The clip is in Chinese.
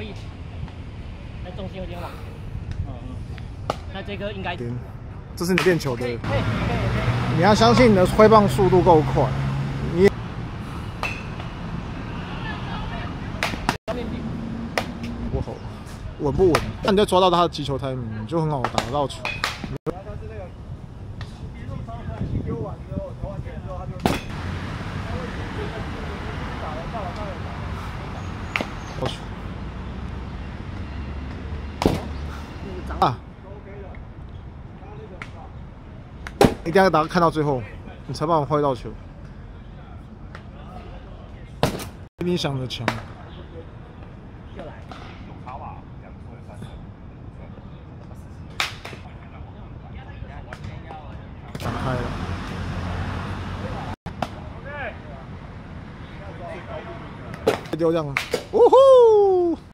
可以。那重心有点往。那这个应该。 这是你练球的。 OK。 你要相信你的挥棒速度够快。你。不好，稳不稳？那你就抓到他的击球timing，你就很好打得到球。丢完之后，投完球之后他就。 啊！一定要打看到最后，你才办法挥到球。比你想的强。打开了。丢这样，呜呼！